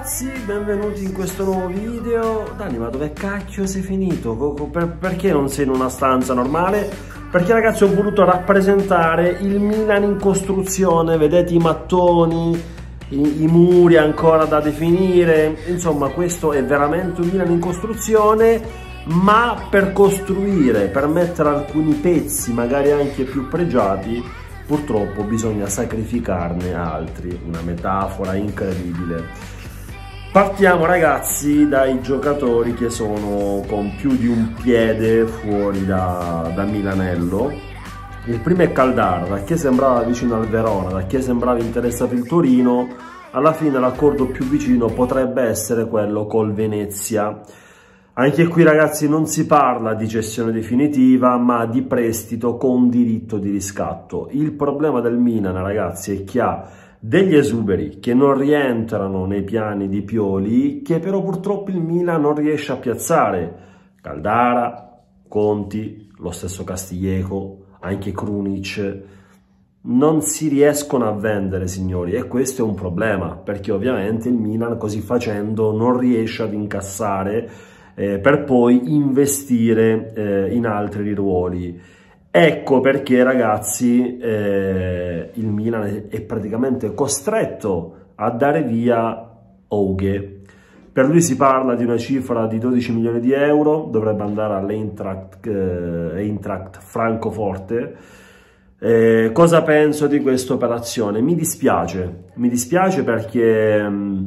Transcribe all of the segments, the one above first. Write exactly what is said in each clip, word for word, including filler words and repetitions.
ragazzi, benvenuti in questo nuovo video. Dani, ma dove cacchio sei finito? Per, perché non sei in una stanza normale? Perché ragazzi ho voluto rappresentare il Milan in costruzione, vedete i mattoni, i, i muri ancora da definire, insomma questo è veramente un Milan in costruzione, ma per costruire, per mettere alcuni pezzi magari anche più pregiati, purtroppo bisogna sacrificarne altri, una metafora incredibile. Partiamo ragazzi dai giocatori che sono con più di un piede fuori da, da Milanello. Il primo è Caldara, da che sembrava vicino al Verona, da che sembrava interessato il Torino, alla fine l'accordo più vicino potrebbe essere quello col Venezia. Anche qui ragazzi non si parla di cessione definitiva, ma di prestito con diritto di riscatto. Il problema del Milan ragazzi è che ha degli esuberi che non rientrano nei piani di Pioli, che però purtroppo il Milan non riesce a piazzare. Caldara, Conti, lo stesso Castiglieco, anche Krunic, non si riescono a vendere signori, e questo è un problema, perché ovviamente il Milan così facendo non riesce ad incassare Eh, per poi investire eh, in altri ruoli. Ecco perché ragazzi eh, il Milan è, è praticamente costretto a dare via Hauge. Per lui si parla di una cifra di dodici milioni di euro, dovrebbe andare all'Eintracht eh, Eintracht Francoforte. Eh, cosa penso di questa operazione? Mi dispiace, mi dispiace perché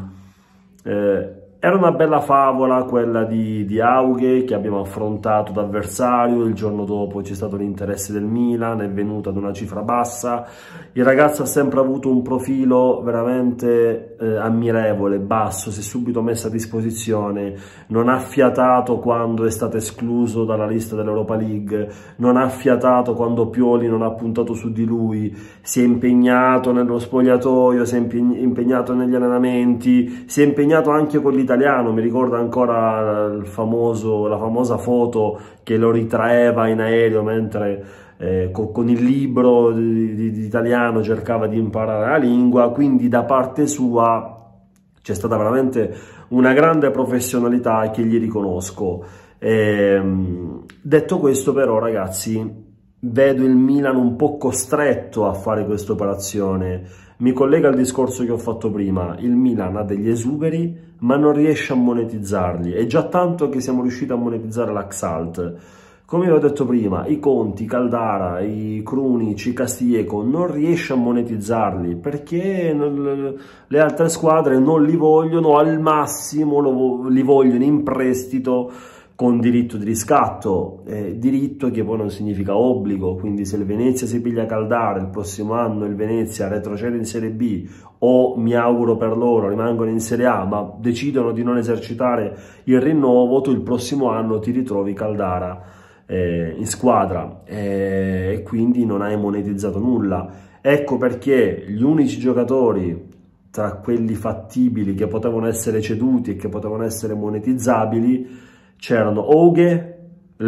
eh, era una bella favola quella di, di Hauge che abbiamo affrontato d'avversario, il giorno dopo c'è stato l'interesse del Milan, è venuto ad una cifra bassa, il ragazzo ha sempre avuto un profilo veramente eh, ammirevole, basso, si è subito messo a disposizione, non ha fiatato quando è stato escluso dalla lista dell'Europa League, non ha fiatato quando Pioli non ha puntato su di lui, si è impegnato nello spogliatoio, si è impegnato negli allenamenti, si è impegnato anche con l'Italia. Mi ricordo ancora il famoso, la famosa foto che lo ritraeva in aereo mentre eh, con, con il libro di, di, di italiano cercava di imparare la lingua, quindi da parte sua c'è stata veramente una grande professionalità che gli riconosco. E, detto questo però ragazzi, vedo il Milan un po' costretto a fare questa operazione. Mi collega al discorso che ho fatto prima, il Milan ha degli esuberi ma non riesce a monetizzarli, è già tanto che siamo riusciti a monetizzare l'Axalt. Come vi ho detto prima, i Conti, i Caldara, i Krunic, i Castiglieco non riesce a monetizzarli perché non, le altre squadre non li vogliono, al massimo lo, li vogliono in prestito con diritto di riscatto, eh, diritto che poi non significa obbligo, quindi se il Venezia si piglia Caldara, il prossimo anno il Venezia retrocede in Serie B o, mi auguro per loro, rimangono in Serie A ma decidono di non esercitare il rinnovo, tu il prossimo anno ti ritrovi Caldara eh, in squadra eh, e quindi non hai monetizzato nulla. Ecco perché gli unici giocatori tra quelli fattibili che potevano essere ceduti e che potevano essere monetizzabili c'erano Hauge,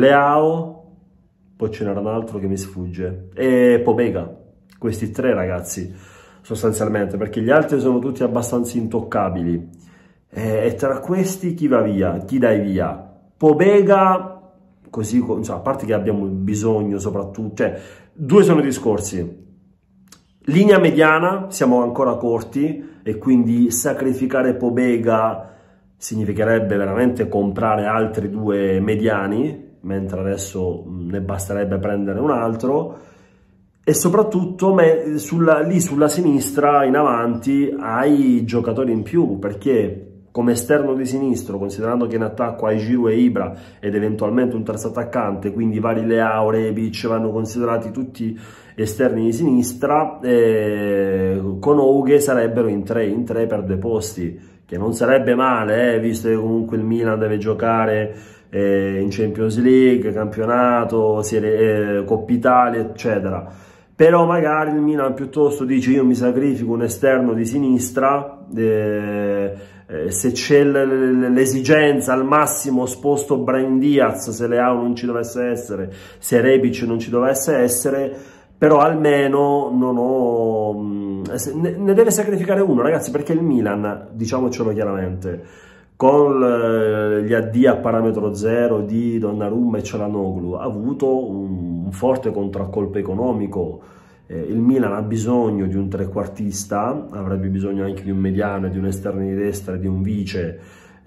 Leao, poi ce n'era un altro che mi sfugge, e Pobega. Questi tre ragazzi sostanzialmente, perché gli altri sono tutti abbastanza intoccabili. E, e tra questi chi va via? Chi dai via? Pobega, così, insomma, a parte che abbiamo bisogno soprattutto, cioè, due sono i discorsi. Linea mediana, siamo ancora corti, e quindi sacrificare Pobega significherebbe veramente comprare altri due mediani, mentre adesso ne basterebbe prendere un altro, e soprattutto me, sulla, lì sulla sinistra in avanti hai giocatori in più, perché come esterno di sinistro, considerando che in attacco hai Giroud e Ibra ed eventualmente un terzo attaccante, quindi vari Leao, Rebic vanno considerati tutti esterni di sinistra, eh, con Hauge sarebbero in tre, in tre per due posti, che non sarebbe male, eh, visto che comunque il Milan deve giocare eh, in Champions League, campionato, serie, eh, Coppa Italia, eccetera. Però magari il Milan piuttosto dice io mi sacrifico un esterno di sinistra, eh, eh, se c'è l'esigenza al massimo sposto Brahim Diaz, se Leao non ci dovesse essere, se Rebic non ci dovesse essere, però almeno non ho... ne, ne deve sacrificare uno, ragazzi, perché il Milan, diciamocelo chiaramente, con gli addii a parametro zero di Donnarumma e Çalhanoğlu ha avuto un, un forte contraccolpo economico. Eh, il Milan ha bisogno di un trequartista, avrebbe bisogno anche di un mediano, di un esterno di destra, di un vice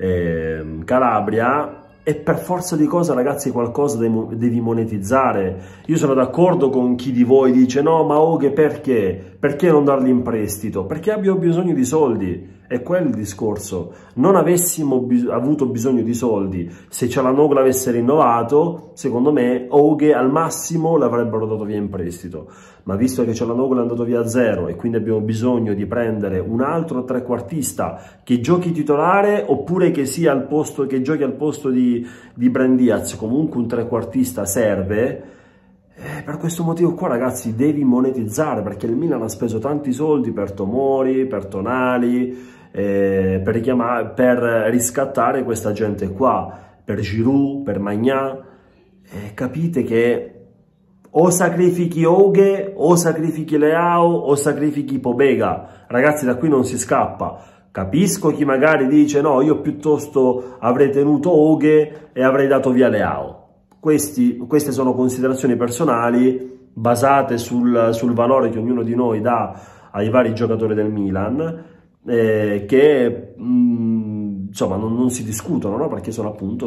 eh, Calabria, e per forza di cosa, ragazzi, qualcosa devi monetizzare. Io sono d'accordo con chi di voi dice no, ma Oghe perché? Perché non darli in prestito? Perché abbiamo bisogno di soldi. È quello il discorso. Non avessimo bis avuto bisogno di soldi, se Çalhanoğlu l'avesse rinnovato, secondo me Oghe al massimo l'avrebbero dato via in prestito. Ma visto che Çalhanoğlu è andato via a zero e quindi abbiamo bisogno di prendere un altro trequartista che giochi titolare oppure che sia al posto, che giochi al posto di, di Brahim Diaz, comunque un trequartista serve. Eh, per questo motivo qua, ragazzi, devi monetizzare, perché il Milan ha speso tanti soldi per Tomori, per Tonali, eh, per, richiamare, per riscattare questa gente qua, per Giroud, per Maignan. Eh, capite che o sacrifichi Oghe, o sacrifichi Leao, o sacrifichi Pobega. Ragazzi, da qui non si scappa. Capisco chi magari dice no, io piuttosto avrei tenuto Oghe e avrei dato via Leao. Questi, queste sono considerazioni personali basate sul, sul valore che ognuno di noi dà ai vari giocatori del Milan, eh, che mh, insomma non, non si discutono, no? Perché sono appunto,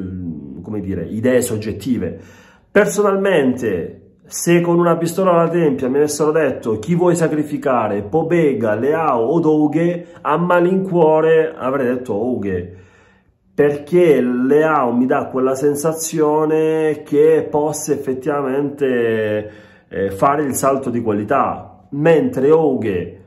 come dire, idee soggettive. Personalmente, se con una pistola alla tempia mi avessero detto chi vuoi sacrificare, Pobega, Leao o Oghe, a malincuore avrei detto Oghe, perché Leao mi dà quella sensazione che possa effettivamente eh, fare il salto di qualità, mentre Oghe,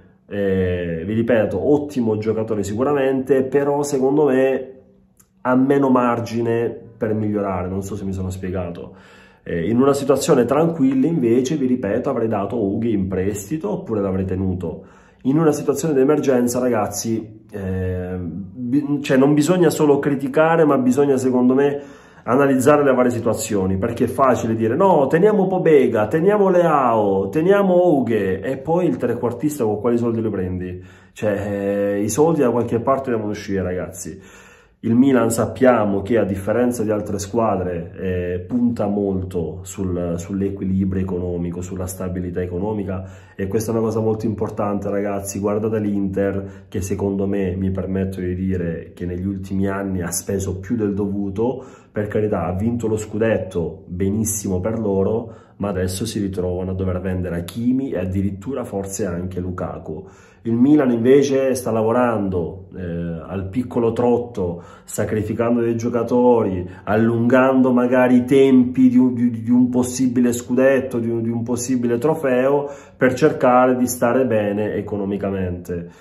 eh, vi ripeto, ottimo giocatore sicuramente, però secondo me ha meno margine per migliorare, non so se mi sono spiegato. Eh, in una situazione tranquilla invece, vi ripeto, avrei dato Oghe in prestito oppure l'avrei tenuto. In una situazione di emergenza, ragazzi, eh, cioè non bisogna solo criticare, ma bisogna, secondo me, analizzare le varie situazioni, perché è facile dire no, teniamo Pobega, teniamo Leao, teniamo Oghe, e poi il trequartista con quali soldi lo prendi? Cioè, eh, i soldi da qualche parte devono uscire, ragazzi. Il Milan sappiamo che, a differenza di altre squadre, eh, punta molto sul, sull'equilibrio economico, sulla stabilità economica, e questa è una cosa molto importante, ragazzi. Guardate l'Inter, che secondo me, mi permetto di dire, che negli ultimi anni ha speso più del dovuto. Per carità, ha vinto lo scudetto, benissimo per loro, ma adesso si ritrovano a dover vendere Hakimi e addirittura forse anche Lukaku. Il Milan invece sta lavorando eh, al piccolo trotto, sacrificando dei giocatori, allungando magari i tempi di un, di, di un possibile scudetto, di un, di un possibile trofeo, per cercare di stare bene economicamente.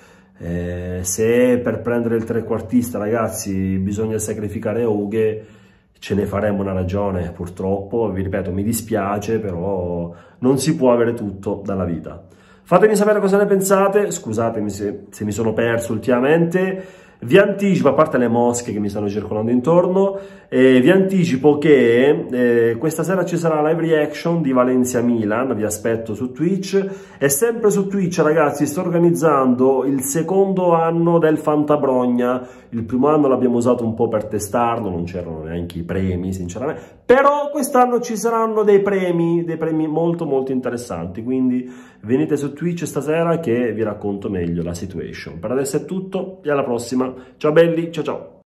Eh, se per prendere il trequartista, ragazzi, bisogna sacrificare Oghe, ce ne faremo una ragione, purtroppo. Vi ripeto, mi dispiace, però non si può avere tutto dalla vita. Fatemi sapere cosa ne pensate, scusatemi se, se mi sono perso ultimamente. Vi anticipo, a parte le mosche che mi stanno circolando intorno, eh, vi anticipo che eh, questa sera ci sarà la live reaction di Valencia-Milan, vi aspetto su Twitch. E sempre su Twitch, ragazzi, sto organizzando il secondo anno del Fantabrogna. Il primo anno l'abbiamo usato un po' per testarlo, non c'erano neanche i premi, sinceramente, però quest'anno ci saranno dei premi, dei premi molto molto interessanti, quindi venite su Twitch stasera che vi racconto meglio la situation. Per adesso è tutto e alla prossima. Ciao belli, ciao ciao!